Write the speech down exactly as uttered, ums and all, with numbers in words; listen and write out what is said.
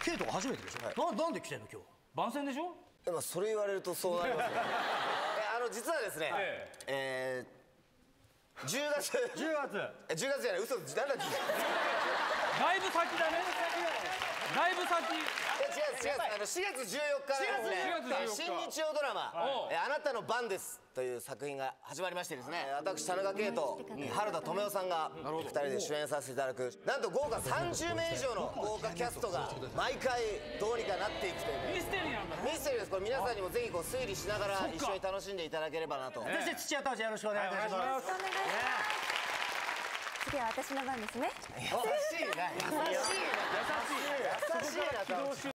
ケイトが初めてでしょ。ななんで来てんの今日。 番宣でしょ。 まあそれ言われるとそうなりますね。あの実はですね、えー、じゅうがつじゅうがつえじゅうがつじゃない、嘘です。なんだっけ。 だいぶ先だね。だいぶ先。 違う違う、あのしがつじゅうよっかからですね、新日曜ドラマ「あなたの番です」という作品が始まりましてですね、私田中圭と原田知世さんがふたりで主演させていただく、なんと豪華さんじゅうめい以上の豪華キャストが毎回どうにかなっていくというミステリーなんだ。 ミステリーです。これ皆さんにもぜひこう推理しながら一緒に楽しんでいただければなと。 そして土屋太鳳ちゃんよろしくお願いいたします。 お願いします。次は私の番ですね。 優しいな優しいな優しいな優しいな。